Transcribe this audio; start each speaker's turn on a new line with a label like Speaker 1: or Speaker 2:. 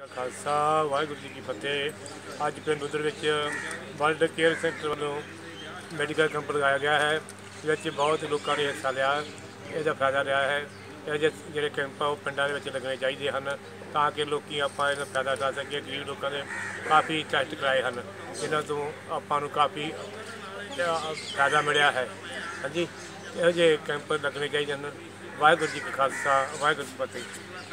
Speaker 1: खालसा वाहिगुरू जी की फतेह। अज पिंड ludhar ਵਿੱਚ ਵਰਲਡ केयर सेंटर ਵੱਲੋਂ ਮੈਡੀਕਲ ਕੈਂਪ ਲਗਾਇਆ ਗਿਆ ਹੈ। ਇਹਦੇ बहुत ਲੋਕਾਂ ਨੇ ਹਿੱਸਾ ਲਿਆ, ਇਹਦਾ ਫਾਇਦਾ ਲਿਆ ਹੈ। ਇਹ ਜਿਹੜੇ ਕੈਂਪ ਆ ਉਹ ਪਿੰਡਾਂ ਦੇ ਵਿੱਚ ਲੱਗਣੇ ਚਾਹੀਦੇ ਹਨ ਤਾਂ ਕਿ ਲੋਕੀ ਆਪਾਂ ਇਹਦਾ ਫਾਇਦਾ ਉਠਾ ਸਕੀਏ। ਗਰੀਬ ਲੋਕਾਂ ਦੇ ਕਾਫੀ ਟੈਸਟ ਕਰਾਏ ਹਨ, ਇਹਨਾਂ ਤੋਂ ਆਪਾਂ ਨੂੰ ਕਾਫੀ ਫਾਇਦਾ ਮਿਲਿਆ ਹੈ। ਹਾਂਜੀ, ਇਹੋ ਜਿਹੇ ਕੈਂਪ ਲੱਗਣੇ ਚਾਹੀਦੇ ਹਨ। ਵਾਹਿਗੁਰੂ ਜੀ ਕਾ ਖਾਲਸਾ, ਵਾਹਿਗੁਰੂ ਜੀ ਕੀ ਫਤਿਹ।